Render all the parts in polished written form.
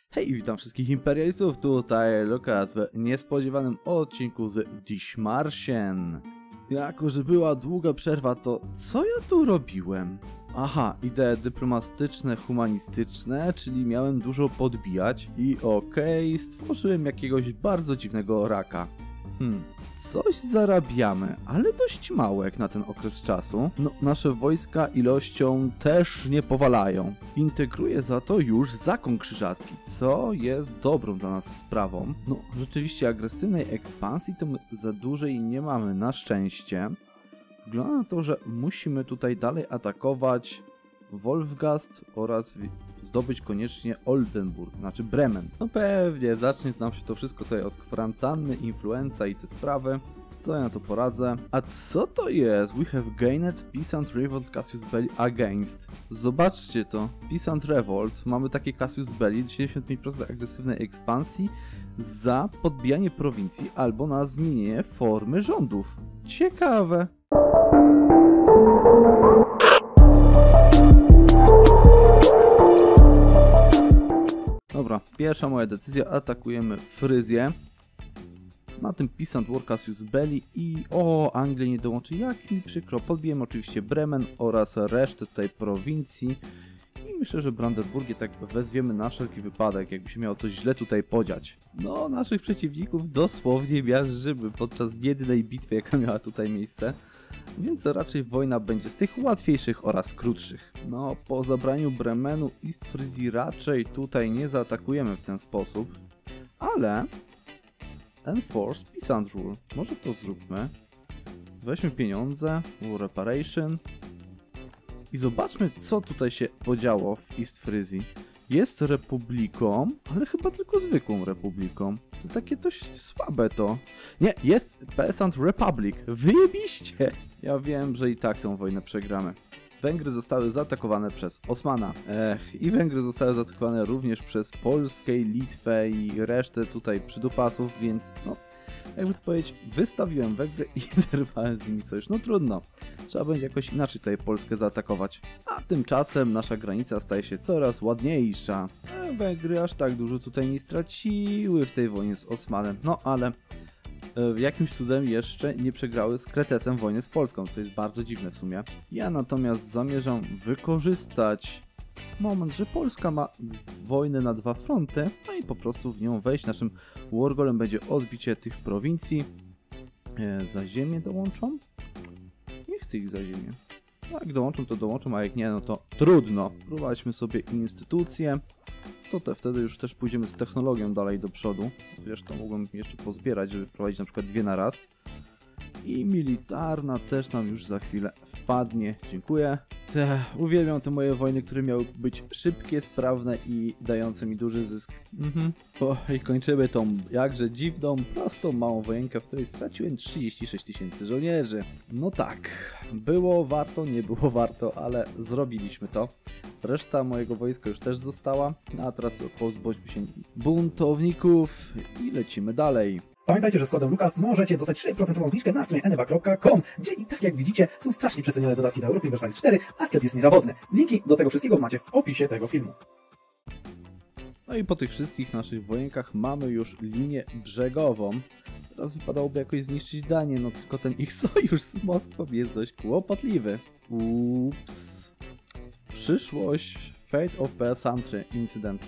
Hej, witam wszystkich imperialistów, tutaj Lukas w niespodziewanym odcinku z Dishmarschen. Jako, że była długa przerwa, to co ja tu robiłem? Aha, idee dyplomatyczne, humanistyczne, czyli miałem dużo podbijać i okej, stworzyłem jakiegoś bardzo dziwnego raka. Coś zarabiamy, ale dość mało jak na ten okres czasu. No, nasze wojska ilością też nie powalają. Integruję za to już zakon krzyżacki, co jest dobrą dla nas sprawą. No, rzeczywiście agresywnej ekspansji to my za dużej nie mamy, na szczęście. Wygląda na to, że musimy tutaj dalej atakować Wolfgast oraz zdobyć koniecznie Oldenburg, znaczy Bremen. No pewnie, zacznie nam się to wszystko tutaj od kwarantanny, influenza i te sprawy. Co ja na to poradzę? A co to jest? We have gained Peasant Revolt Cassius Belli against. Zobaczcie to. Peasant Revolt. Mamy takie Cassius Belli, 75% agresywnej ekspansji za podbijanie prowincji albo na zmienienie formy rządów. Ciekawe. Dobra, pierwsza moja decyzja, atakujemy Fryzję. Na tym Peasant War Cassius Belli i Anglii nie dołączy, jak mi przykro. Podbijemy oczywiście Bremen oraz resztę tutaj prowincji. I myślę, że Brandenburgię tak wezwiemy na wszelki wypadek, jakby się miało coś źle tutaj podziać. No, naszych przeciwników dosłownie miażdżymy podczas jedynej bitwy, jaka miała tutaj miejsce. Więc raczej wojna będzie z tych łatwiejszych oraz krótszych. No, po zabraniu Bremenu East Fryzji raczej tutaj nie zaatakujemy w ten sposób. Ale Enforce Peasant Rule. Może to zróbmy. Weźmy pieniądze, War Reparation. I zobaczmy, co tutaj się podziało w East Fryzji. Jest republiką, ale chyba tylko zwykłą republiką. To takie dość słabe to. Nie, jest Peasant Republic. Wyjebiście! Ja wiem, że i tak tę wojnę przegramy. Węgry zostały zaatakowane przez Osmana. I Węgry zostały zaatakowane również przez Polskę, Litwę i resztę tutaj przydupasów, więc no, jakby to powiedzieć, wystawiłem Węgry i zerwałem z nimi sojusz. No trudno, trzeba będzie jakoś inaczej tutaj Polskę zaatakować. A tymczasem nasza granica staje się coraz ładniejsza. Węgry aż tak dużo tutaj nie straciły w tej wojnie z Osmanem, no ale jakimś cudem jeszcze nie przegrały z Kretesem wojny z Polską, co jest bardzo dziwne w sumie. Ja natomiast zamierzam wykorzystać moment, że Polska ma wojnę na dwa fronty, no i po prostu w nią wejść. Naszym wargolem będzie odbicie tych prowincji. Za ziemię dołączą? Nie chcę ich za ziemię. Jak dołączą, to dołączą, a jak nie, no to trudno. Prowadźmy sobie instytucje. To wtedy już też pójdziemy z technologią dalej do przodu. Zresztą mogłem jeszcze pozbierać, żeby wprowadzić na przykład dwie na raz. I militarna też nam już za chwilę wpadnie. Dziękuję. Uwielbiam te moje wojny, które miały być szybkie, sprawne i dające mi duży zysk. I kończymy tą jakże dziwną, prostą, małą wojenkę, w której straciłem 36 000 żołnierzy. No tak, było warto, nie było warto, ale zrobiliśmy to. Reszta mojego wojska już też została, a teraz pozbądźmy się buntowników i lecimy dalej. Pamiętajcie, że z kodem Lukas możecie dostać 6% zniżkę na stronie eneva.com, gdzie i tak jak widzicie są strasznie przecenione dodatki do Europy Universalis 4, a sklep jest niezawodny. Linki do tego wszystkiego macie w opisie tego filmu. No i po tych wszystkich naszych wojenkach mamy już linię brzegową. Teraz wypadałoby jakoś zniszczyć Danię, no tylko ten ich sojusz z Moskwą jest dość kłopotliwy. Ups. Przyszłość. Fate of Peasantry incydent.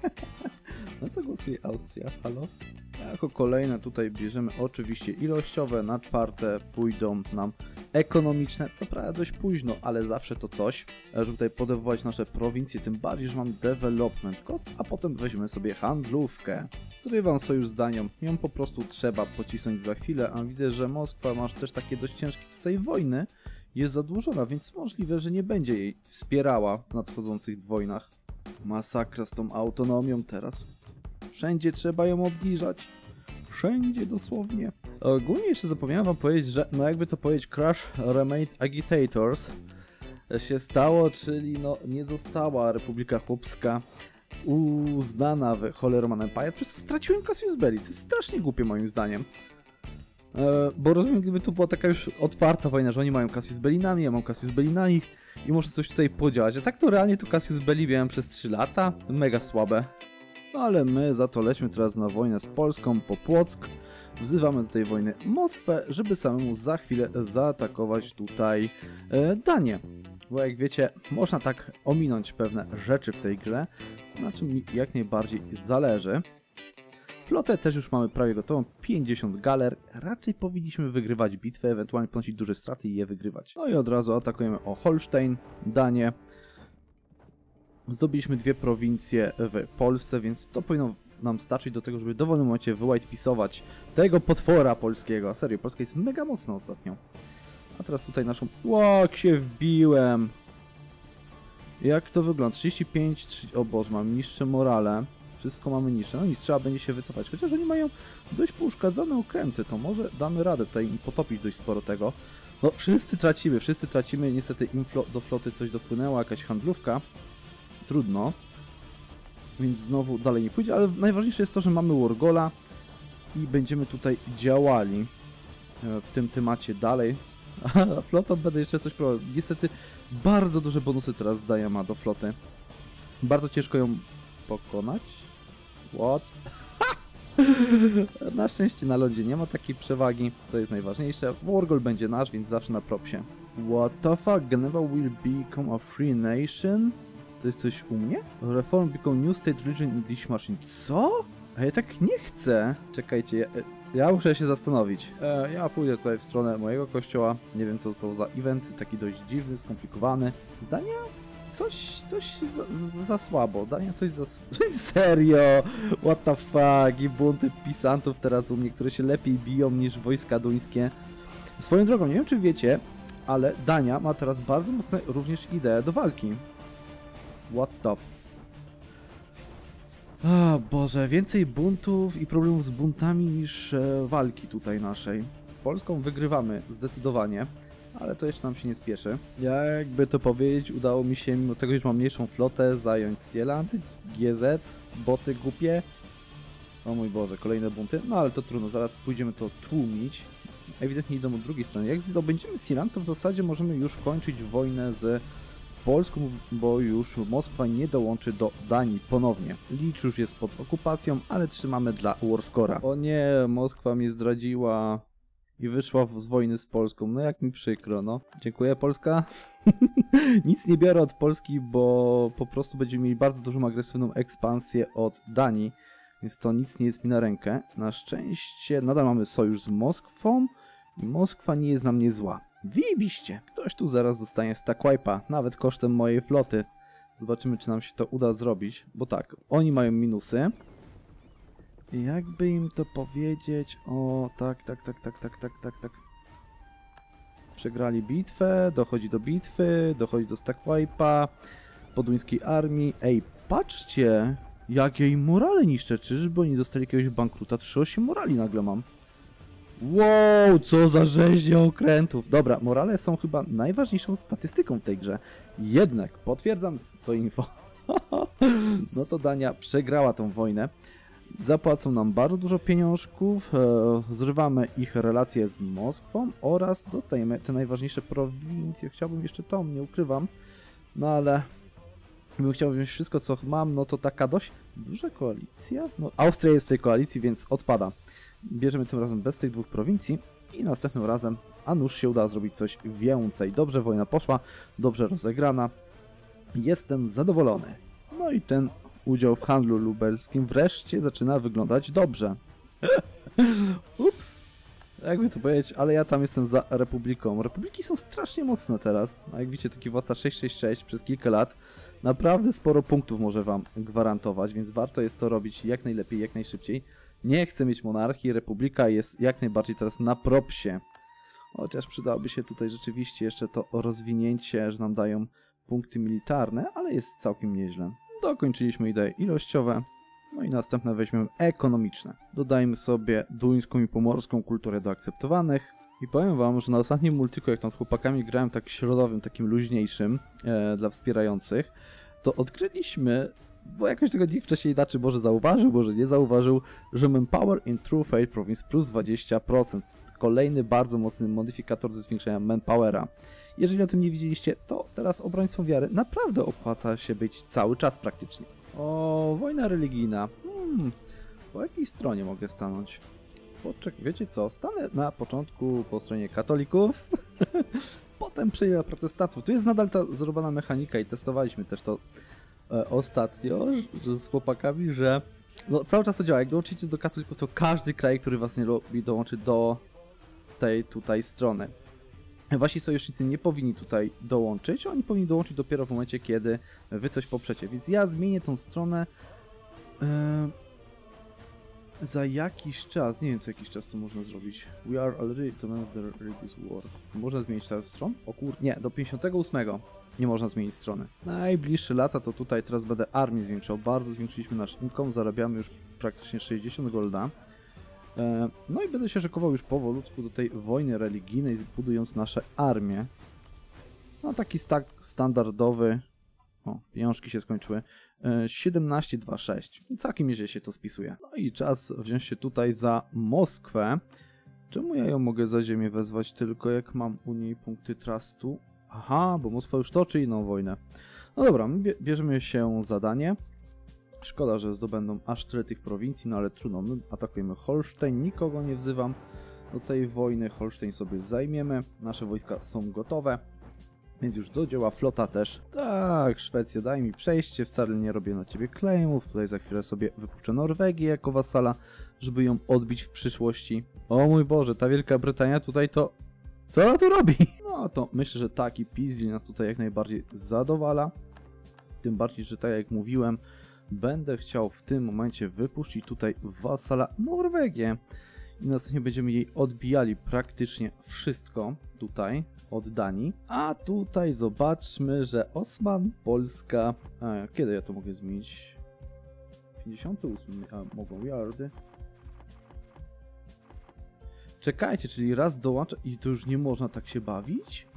Na co głosuje Austria? Halo? Jako kolejne tutaj bierzemy oczywiście ilościowe, na czwarte pójdą nam ekonomiczne, co prawda dość późno, ale zawsze to coś, żeby tutaj podewować nasze prowincje, tym bardziej, że mam development cost, a potem weźmiemy sobie handlówkę. Zrywam sojusz z Danią, ją po prostu trzeba pocisnąć za chwilę, a widzę, że Moskwa ma też takie dość ciężkie tutaj wojny, jest zadłużona, więc możliwe, że nie będzie jej wspierała w nadchodzących wojnach. Masakra z tą autonomią teraz. Wszędzie trzeba ją obniżać. Wszędzie dosłownie. Ogólnie jeszcze zapomniałem wam powiedzieć, że no jakby to powiedzieć Crush Remade Agitators się stało, czyli no nie została Republika Chłopska uznana w Holy Roman Empire, przez co straciłem Cassius Belli, co jest strasznie głupie moim zdaniem. Bo rozumiem, gdyby to była taka już otwarta wojna, że oni mają Cassius Belli na mnie, ja mam Cassius Belli na nich i muszę coś tutaj podziałać. A tak to realnie to Cassius Belli miałem przez 3 lata, mega słabe. No ale my za to lećmy teraz na wojnę z Polską po Płock. Wzywamy do tej wojny Moskwę, żeby samemu za chwilę zaatakować tutaj Danię. Bo jak wiecie, można tak ominąć pewne rzeczy w tej grze, na czym mi jak najbardziej zależy. Flotę też już mamy prawie gotową, 50 galer. Raczej powinniśmy wygrywać bitwę, ewentualnie ponosić duże straty i je wygrywać. No i od razu atakujemy o Holstein, Danię. Zdobyliśmy 2 prowincje w Polsce, więc to powinno nam starczyć do tego, żeby w dowolnym momencie wyłajtpisować tego potwora polskiego. Serio, Polska jest mega mocna ostatnio. A teraz tutaj naszą... Jak się wbiłem! Jak to wygląda? 35... O Boże, mam niższe morale. Wszystko mamy niższe. No nic, trzeba będzie się wycofać. Chociaż oni mają dość pouszkadzone okręty, to może damy radę tutaj im potopić dość sporo tego. No wszyscy tracimy. Niestety im do floty coś dopłynęła, jakaś handlówka. Trudno. Więc znowu dalej nie pójdzie, ale najważniejsze jest to, że mamy Wargola i będziemy tutaj działali w tym temacie dalej. A flotą będę jeszcze coś próbował. Niestety bardzo duże bonusy teraz Dania ma do floty. Bardzo ciężko ją pokonać. What? Na szczęście na lodzie nie ma takiej przewagi, to jest najważniejsze. Wargol będzie nasz, więc zawsze na propsie. What the fuck? Geneva will become a free nation? To jest coś u mnie? Reform become new state religion in this machine. Co? A ja tak nie chcę. Czekajcie, ja muszę się zastanowić. Ja pójdę tutaj w stronę mojego kościoła. Nie wiem co to za event, taki dość dziwny, skomplikowany. Dania? Coś za słabo. Dania coś za... Serio? What the fuck? I bunty pisantów teraz u mnie, które się lepiej biją niż wojska duńskie. Swoją drogą, nie wiem czy wiecie, ale Dania ma teraz bardzo mocne również idee do walki. What the... O Boże, więcej buntów i problemów z buntami niż walki tutaj naszej. Z Polską wygrywamy zdecydowanie, ale to jeszcze nam się nie spieszy. Jakby to powiedzieć, udało mi się, mimo tego, że mam mniejszą flotę, zająć Sealand, GZ, boty głupie. O mój Boże, kolejne bunty. No ale to trudno, zaraz pójdziemy to tłumić. Ewidentnie idą od drugiej strony. Jak zdobędziemy Sealand, to w zasadzie możemy już kończyć wojnę z Polską, bo już Moskwa nie dołączy do Danii ponownie. Licz już jest pod okupacją, ale trzymamy dla Warscora. O nie, Moskwa mnie zdradziła i wyszła z wojny z Polską. No jak mi przykro, no. Dziękuję, Polska. Nic nie biorę od Polski, bo po prostu będziemy mieli bardzo dużą agresywną ekspansję od Danii, więc to nic nie jest mi na rękę. Na szczęście nadal mamy sojusz z Moskwą i Moskwa nie jest na mnie zła. Wyjebiście! Ktoś tu zaraz dostanie stack wipe'a, nawet kosztem mojej floty. Zobaczymy, czy nam się to uda zrobić, bo tak, oni mają minusy. I jakby im to powiedzieć... O, tak. Przegrali bitwę, dochodzi do bitwy, dochodzi do stack wipe'a, po duńskiej armii. Ej, patrzcie! Jak jej morale niszczę, czyżby oni dostali jakiegoś bankruta? 3,8 morali nagle mam. Wow, co za rzeźnia okrętów. Dobra, morale są chyba najważniejszą statystyką w tej grze. Jednak, potwierdzam to info. No to Dania przegrała tą wojnę. Zapłacą nam bardzo dużo pieniążków, zrywamy ich relacje z Moskwą oraz dostajemy te najważniejsze prowincje. Chciałbym jeszcze to, nie ukrywam. No ale... Gdybym chciał wziąć wszystko co mam, no to taka dość duża koalicja. No, Austria jest w tej koalicji, więc odpada. Bierzemy tym razem bez tych 2 prowincji i następnym razem, a nuż się uda zrobić coś więcej. Dobrze wojna poszła, dobrze rozegrana. Jestem zadowolony. No i ten udział w handlu lubelskim wreszcie zaczyna wyglądać dobrze. Ups. Jakby to powiedzieć, ale ja tam jestem za Republiką. Republiki są strasznie mocne teraz. A jak widzicie, taki władca 666 przez kilka lat naprawdę sporo punktów może wam gwarantować, więc warto jest to robić jak najlepiej, jak najszybciej. Nie chcę mieć monarchii, Republika jest jak najbardziej teraz na propsie. Chociaż przydałoby się tutaj rzeczywiście jeszcze to rozwinięcie, że nam dają punkty militarne, ale jest całkiem nieźle. Dokończyliśmy idee ilościowe, no i następne weźmiemy ekonomiczne. Dodajmy sobie duńską i pomorską kulturę do akceptowanych. I powiem wam, że na ostatnim multiku, jak tam z chłopakami grałem tak środowym, takim luźniejszym dla wspierających, to odkryliśmy, bo jakoś tego nikt wcześniej inaczej może zauważył, może nie zauważył, że Manpower in True Faith Province plus 20%. Kolejny bardzo mocny modyfikator do zwiększenia Manpowera. Jeżeli o tym nie widzieliście, to teraz obrońcą wiary naprawdę opłaca się być cały czas praktycznie. O, wojna religijna. Po jakiej stronie mogę stanąć? Wiecie co? Stanę na początku po stronie katolików, potem przejdę na protestantów. Tu jest nadal ta zrobiona mechanika i testowaliśmy też to ostatnio z chłopakami, że no, cały czas to działa. Jak dołączycie do katolików, to każdy kraj, który was nie lubi, dołączy do tej tutaj strony. Wasi sojusznicy nie powinni tutaj dołączyć, oni powinni dołączyć dopiero w momencie, kiedy wy coś poprzecie. Więc ja zmienię tą stronę za jakiś czas. Nie wiem, co jakiś czas to można zrobić. We are already to manage this war. Można zmienić teraz stron? O kur... Nie, do 58 nie można zmienić strony. Najbliższe lata to tutaj teraz będę armię zwiększał. Bardzo zwiększyliśmy nasz income, zarabiamy już praktycznie 60 golda. No i będę się szykował już powolutku do tej wojny religijnej, zbudując nasze armię. No taki standardowy. O, pieniążki się skończyły. 17,26. Całkiem nieźle się to spisuje. No i czas wziąć się tutaj za Moskwę. Czemu ja ją mogę za ziemię wezwać tylko jak mam u niej punkty trustu? Aha, bo Moskwa już toczy inną wojnę. No dobra, my bierzemy się zadanie. Szkoda, że zdobędą aż tyle tych prowincji, no ale trudno. My atakujemy Holsztyn, nikogo nie wzywam do tej wojny. Holsztyn sobie zajmiemy. Nasze wojska są gotowe. Więc już do dzieła, flota też. Tak, Szwecja, daj mi przejście, wcale nie robię na ciebie claimów. Tutaj za chwilę sobie wypuszczę Norwegię jako wasala, żeby ją odbić w przyszłości. O mój Boże, ta Wielka Brytania tutaj to... Co ona tu robi? No to myślę, że taki Pizli nas tutaj jak najbardziej zadowala. Tym bardziej, że tak jak mówiłem, będę chciał w tym momencie wypuścić tutaj wasala Norwegię. I następnie będziemy jej odbijali praktycznie wszystko tutaj od Danii. A tutaj zobaczmy, że Osman, Polska... A, kiedy ja to mogę zmienić? 58, a mogą yardy. Czekajcie, czyli raz dołącza i to już nie można tak się bawić?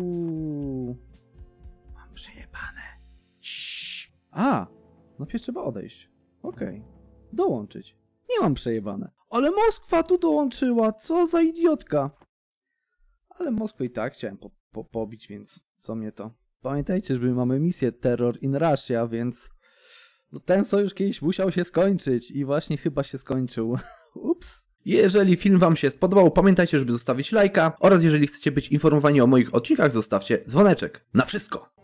Mam przejebane. Ciii. A! Najpierw trzeba odejść. Okej. Dołączyć. Nie mam przejebane. Ale Moskwa tu dołączyła, co za idiotka. Ale Moskwę i tak chciałem pobić, więc co mnie to. Pamiętajcie, że mamy misję Terror in Russia, więc no, ten sojusz kiedyś musiał się skończyć i właśnie chyba się skończył. Ups. Jeżeli film wam się spodobał, pamiętajcie, żeby zostawić lajka oraz jeżeli chcecie być informowani o moich odcinkach, zostawcie dzwoneczek. Na wszystko!